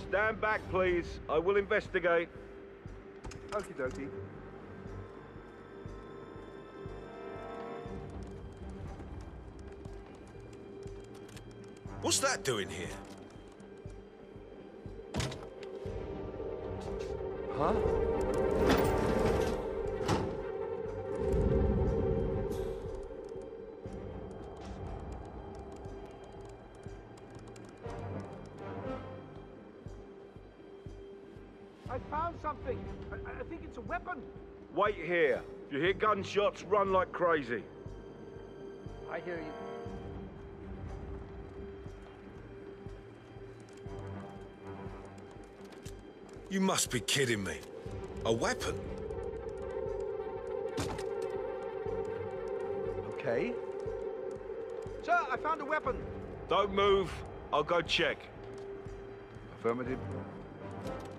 Stand back, please. I will investigate. Okie dokie. What's that doing here? Huh? I found something. I think it's a weapon. Wait here. If you hear gunshots, run like crazy. I hear you. You must be kidding me. A weapon? Okay. Sir, I found a weapon. Don't move. I'll go check. Affirmative.